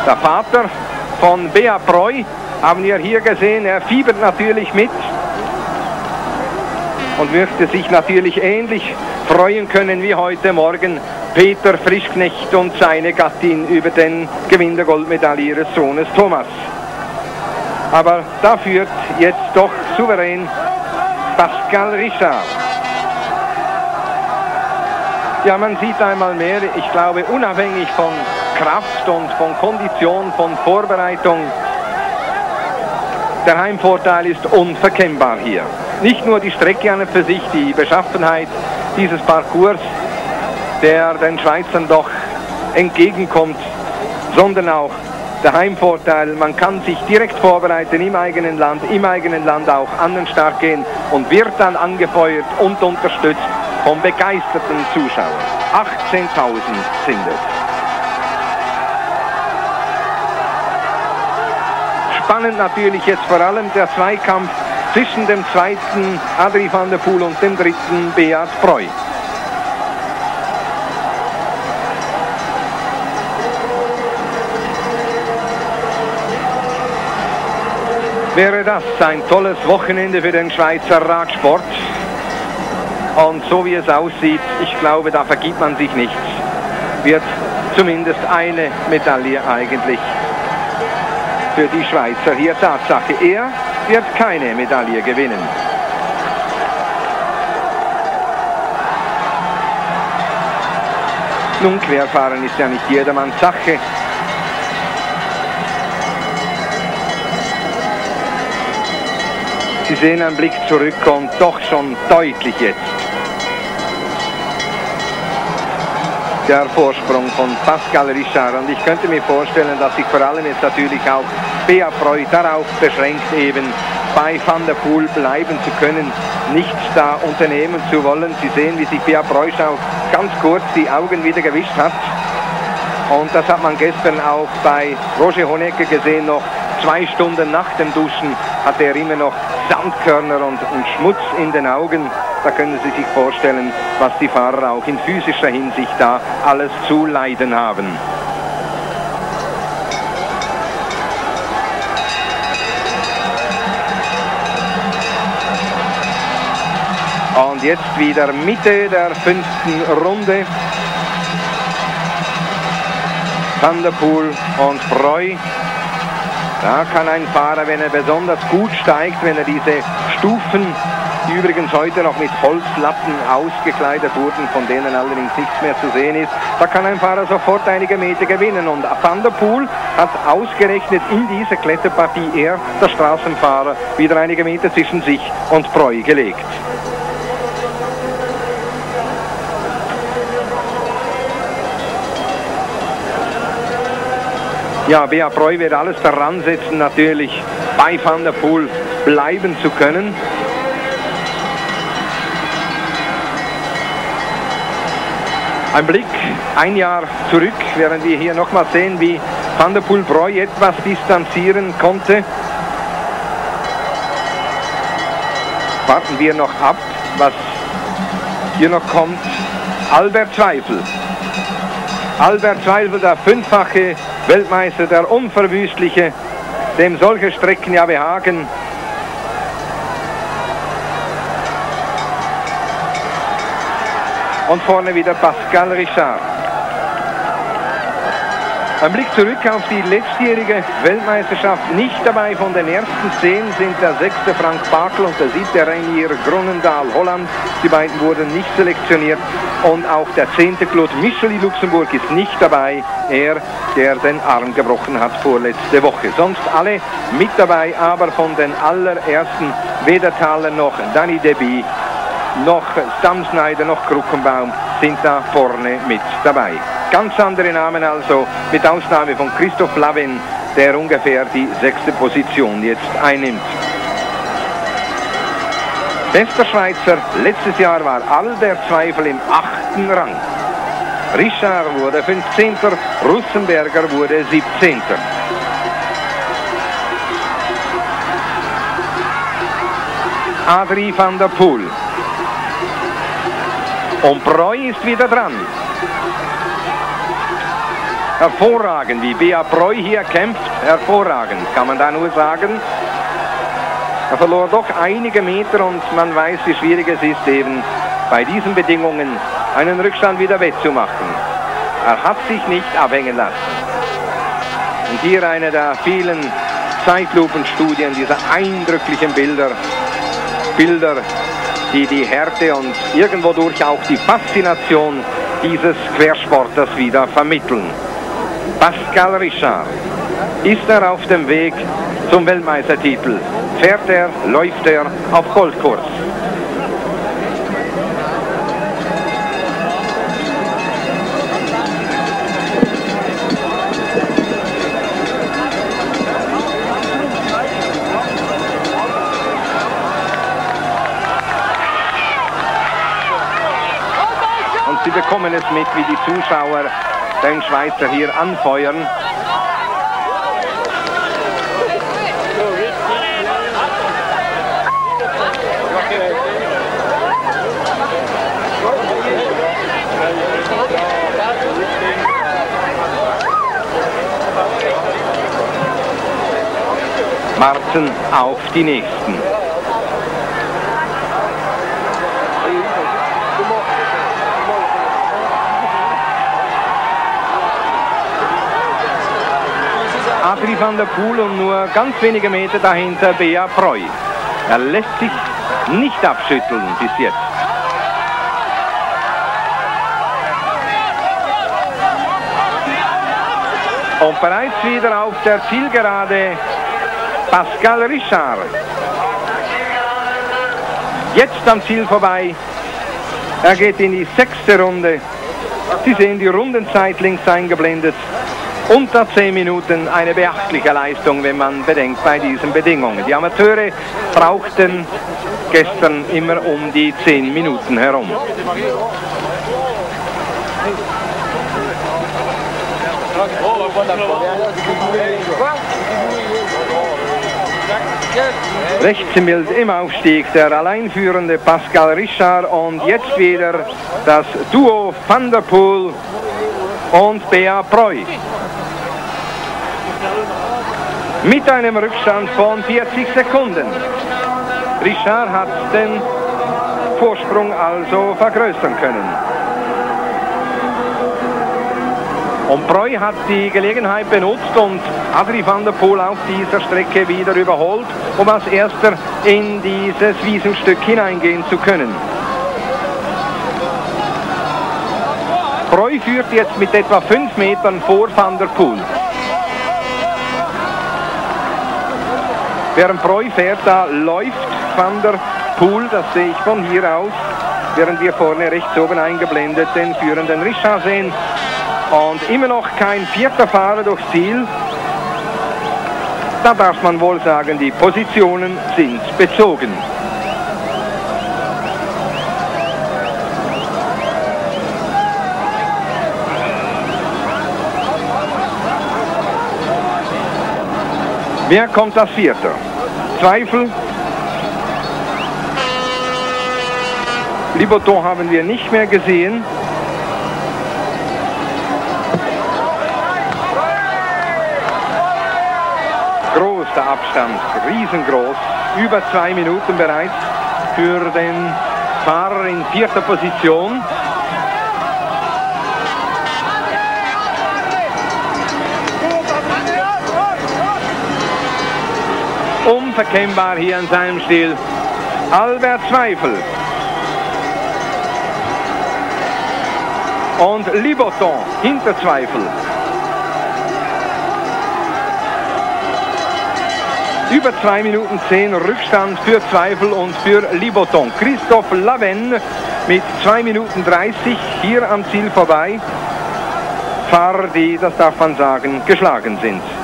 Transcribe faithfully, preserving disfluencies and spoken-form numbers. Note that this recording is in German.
Der Vater von Bea Preu haben wir hier gesehen, er fiebert natürlich mit und möchte sich natürlich ähnlich freuen können wie heute Morgen Peter Frischknecht und seine Gattin über den Gewinn der Goldmedaille ihres Sohnes Thomas. Aber da führt jetzt doch souverän Pascal Richard. Ja, man sieht einmal mehr, ich glaube, unabhängig von Kraft und von Kondition, von Vorbereitung, der Heimvorteil ist unverkennbar hier. Nicht nur die Strecke an und für sich, die Beschaffenheit dieses Parcours, der den Schweizern doch entgegenkommt, sondern auch der Heimvorteil. Man kann sich direkt vorbereiten im eigenen Land, im eigenen Land auch an den Start gehen und wird dann angefeuert und unterstützt von begeisterten Zuschauern. achtzehntausend sind es. Spannend natürlich jetzt vor allem der Zweikampf zwischen dem zweiten Adrie van der Poel und dem dritten Beat Preu. Wäre das ein tolles Wochenende für den Schweizer Radsport? Und so wie es aussieht, ich glaube, da vergibt man sich nichts. Wird zumindest eine Medaille eigentlich für die Schweizer hier Tatsache. Er wird keine Medaille gewinnen. Nun, Querfahren ist ja nicht jedermanns Sache. Sie sehen einen Blick zurück und doch schon deutlich jetzt der Vorsprung von Pascal Richard. Und ich könnte mir vorstellen, dass sich vor allem jetzt natürlich auch Bea Preu darauf beschränkt, eben bei Van der Poel bleiben zu können, nichts da unternehmen zu wollen. Sie sehen, wie sich Bea Preu auch ganz kurz die Augen wieder gewischt hat. Und das hat man gestern auch bei Roger Honecker gesehen, noch zwei Stunden nach dem Duschen hatte er immer noch Sandkörner und, und Schmutz in den Augen. Da können Sie sich vorstellen, was die Fahrer auch in physischer Hinsicht da alles zu leiden haben. Und jetzt wieder Mitte der fünften Runde. Van der Poel und Preu. Da kann ein Fahrer, wenn er besonders gut steigt, wenn er diese Stufen, die übrigens heute noch mit Holzlatten ausgekleidet wurden, von denen allerdings nichts mehr zu sehen ist, da kann ein Fahrer sofort einige Meter gewinnen. Und Van der Poel hat ausgerechnet in dieser Kletterpartie er, der Straßenfahrer, wieder einige Meter zwischen sich und Preu gelegt. Ja, Bea Preu wird alles daran setzen, natürlich bei Van der Poel bleiben zu können. Ein Blick ein Jahr zurück, während wir hier nochmal sehen, wie Van der Poel Preu etwas distanzieren konnte. Warten wir noch ab, was hier noch kommt. Albert Zweifel. Albert Zweifel, der fünffache Weltmeister, der Unverwüstliche, dem solche Strecken ja behagen. Und vorne wieder Pascal Richard. Ein Blick zurück auf die letztjährige Weltmeisterschaft. Nicht dabei von den ersten zehn sind der sechste Frank Bakel und der siebte Reinier Grunendahl Holland. Die beiden wurden nicht selektioniert. Und auch der zehnte Claude Micheli Luxemburg ist nicht dabei. Er, der den Arm gebrochen hat vorletzte Woche. Sonst alle mit dabei, aber von den allerersten weder Thaler noch Danny Deby, noch Sam Snyder, noch Kruckenbaum sind da vorne mit dabei. Ganz andere Namen also, mit Ausnahme von Christoph Lavin, der ungefähr die sechste Position jetzt einnimmt. Bester Schweizer letztes Jahr war Albert Zweifel im achten Rang. Richard wurde fünfzehnter, Russenberger wurde siebzehnter. Adrie van der Poel. Und Preu ist wieder dran. Hervorragend, wie Bea Preu hier kämpft, hervorragend, kann man da nur sagen. Er verlor doch einige Meter und man weiß, wie schwierig es ist, eben bei diesen Bedingungen einen Rückstand wieder wettzumachen. Er hat sich nicht abhängen lassen. Und hier eine der vielen Zeitlupenstudien, dieser eindrücklichen Bilder, Bilder, die die Härte und irgendwo durch auch die Faszination dieses Quersporters wieder vermitteln. Pascal Richard, ist er auf dem Weg zum Weltmeistertitel? Fährt er, läuft er auf Goldkurs? Und Sie bekommen es mit, wie die Zuschauer den Schweizer hier anfeuern. Warten auf die Nächsten. Adrie van der Poel und nur ganz wenige Meter dahinter Bea Preu. Er lässt sich nicht abschütteln bis jetzt. Und bereits wieder auf der Zielgerade Pascal Richard. Jetzt am Ziel vorbei. Er geht in die sechste Runde. Sie sehen die Rundenzeit links eingeblendet. Unter zehn Minuten, eine beachtliche Leistung, wenn man bedenkt bei diesen Bedingungen. Die Amateure brauchten gestern immer um die zehn Minuten herum. Rechts im Bild im Aufstieg der alleinführende Pascal Richard und jetzt wieder das Duo Van der Poel und Bea Preu. Mit einem Rückstand von vierzig Sekunden. Richard hat den Vorsprung also vergrößern können. Und Preu hat die Gelegenheit benutzt und Adrie van der Poel auf dieser Strecke wieder überholt, um als erster in dieses Wiesenstück hineingehen zu können. Preu führt jetzt mit etwa fünf Metern vor Van der Poel. Während Preu fährt, da läuft Van der Poel, das sehe ich von hier aus, während wir vorne rechts oben eingeblendet den führenden Richard sehen. Und immer noch kein vierter Fahrer durchs Ziel. Da darf man wohl sagen, die Positionen sind bezogen. Wer kommt als Vierter? Zweifel. Liboton haben wir nicht mehr gesehen. Großer Abstand, riesengroß, über zwei Minuten bereits für den Fahrer in vierter Position. Unverkennbar hier an seinem Stil Albert Zweifel. Und Liboton hinter Zweifel. Über zwei Minuten zehn Rückstand für Zweifel und für Liboton. Christophe Laven mit zwei Minuten dreißig hier am Ziel vorbei. Fahrer, die, das darf man sagen, geschlagen sind.